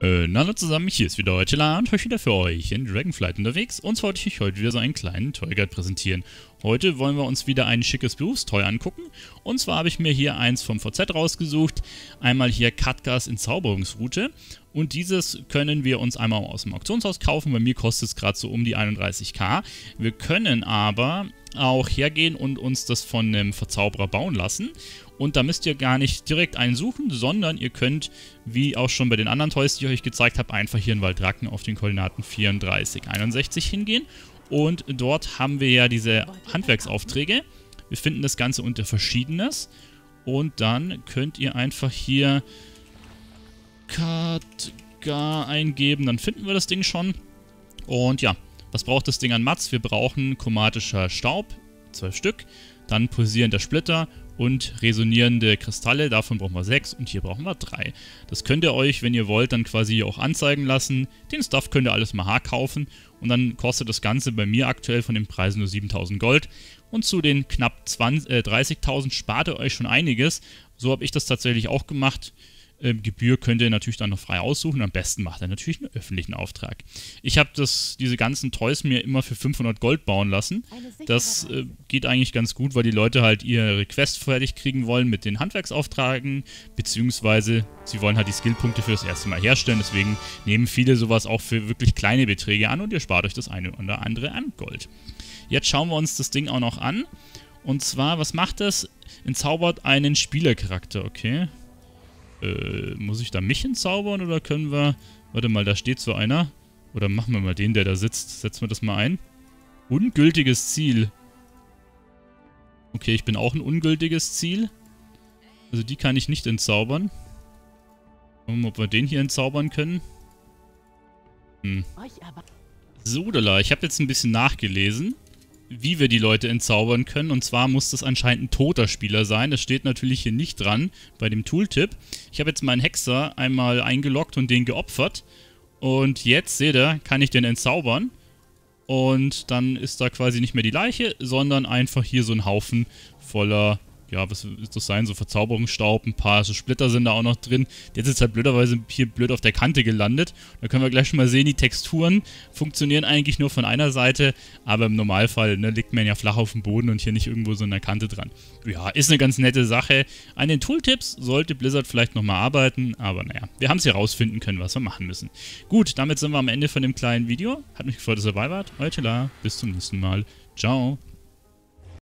Hallo zusammen, hier ist wieder Eutela und heute wieder für euch in Dragonflight unterwegs. Und wollte ich euch heute wieder so einen kleinen Toy Guide präsentieren. Heute wollen wir uns wieder ein schickes Berufstoy angucken. Und zwar habe ich mir hier eins vom VZ rausgesucht. Einmal hier Khadgas Entzauberungsroute. Und dieses können wir uns einmal aus dem Auktionshaus kaufen. Bei mir kostet es gerade so um die 31.000. Wir können aber auch hergehen und uns das von einem Verzauberer bauen lassen. Und da müsst ihr gar nicht direkt einen suchen, sondern ihr könnt, wie auch schon bei den anderen Toys, die ich euch gezeigt habe, einfach hier in Waldracken auf den Koordinaten 34, 61 hingehen. Und dort haben wir ja diese Handwerksaufträge. Wir finden das Ganze unter Verschiedenes. Und dann könnt ihr einfach hier Khadgar eingeben, dann finden wir das Ding schon. Und ja, was braucht das Ding an Mats? Wir brauchen chromatischer Staub, 12 Stück, dann pulsierender Splitter und resonierende Kristalle, davon brauchen wir 6 und hier brauchen wir 3. Das könnt ihr euch, wenn ihr wollt, dann quasi auch anzeigen lassen. Den Stuff könnt ihr alles mal kaufen und dann kostet das Ganze bei mir aktuell von den Preisen nur 7.000 Gold. Und zu den knapp 30.000 spart ihr euch schon einiges. So habe ich das tatsächlich auch gemacht. Gebühr könnt ihr natürlich dann noch frei aussuchen. Am besten macht ihr natürlich einen öffentlichen Auftrag. Ich habe diese ganzen Toys mir immer für 500 Gold bauen lassen. Das geht eigentlich ganz gut, weil die Leute halt ihre Quest fertig kriegen wollen mit den Handwerksauftragen, beziehungsweise sie wollen halt die Skillpunkte für das erste Mal herstellen. Deswegen nehmen viele sowas auch für wirklich kleine Beträge an und ihr spart euch das eine oder andere an Gold. Jetzt schauen wir uns das Ding auch noch an. Und zwar, was macht das? Entzaubert einen Spielercharakter, okay. Muss ich da mich entzaubern oder können wir... Warte mal, da steht so einer. Oder machen wir mal den, der da sitzt. Setzen wir das mal ein. Ungültiges Ziel. Okay, ich bin auch ein ungültiges Ziel. Also die kann ich nicht entzaubern. Schauen wir mal, ob wir den hier entzaubern können. So, ich habe jetzt ein bisschen nachgelesen, wie wir die Leute entzaubern können. Und zwar muss das anscheinend ein toter Spieler sein. Das steht natürlich hier nicht dran bei dem Tooltip. Ich habe jetzt meinen Hexer einmal eingeloggt und den geopfert. Und jetzt, seht ihr, kann ich den entzaubern. Und dann ist da quasi nicht mehr die Leiche, sondern einfach hier so ein Haufen voller... Ja, was wird das sein? So Verzauberungsstaub, ein paar so Splitter sind da auch noch drin. Der ist jetzt halt blöderweise hier blöd auf der Kante gelandet. Da können wir gleich schon mal sehen, die Texturen funktionieren eigentlich nur von einer Seite, aber im Normalfall liegt man ja flach auf dem Boden und hier nicht irgendwo so eine Kante dran. Ja, ist eine ganz nette Sache. An den Tooltips sollte Blizzard vielleicht nochmal arbeiten, aber naja, wir haben es hier rausfinden können, was wir machen müssen. Gut, damit sind wir am Ende von dem kleinen Video. Hat mich gefreut, dass ihr dabei wart. Eutela, bis zum nächsten Mal. Ciao.